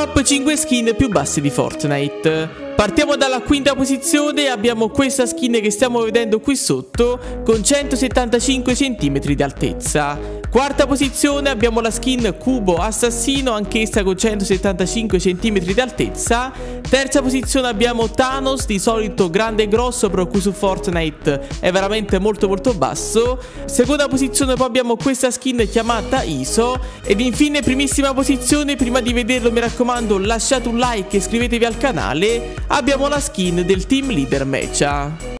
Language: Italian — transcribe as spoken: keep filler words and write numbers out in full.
Top cinque skin più basse di Fortnite. Partiamo dalla quinta posizione, abbiamo questa skin che stiamo vedendo qui sotto con centosettantacinque centimetri di altezza. Quarta posizione abbiamo la skin Cubo Assassino, anch'essa con centosettantacinque centimetri di altezza. Terza posizione abbiamo Thanos, di solito grande e grosso, però qui su Fortnite è veramente molto molto basso. Seconda posizione poi abbiamo questa skin chiamata Iso. Ed infine primissima posizione, prima di vederlo mi raccomando lasciate un like e iscrivetevi al canale, abbiamo la skin del team leader Mecha.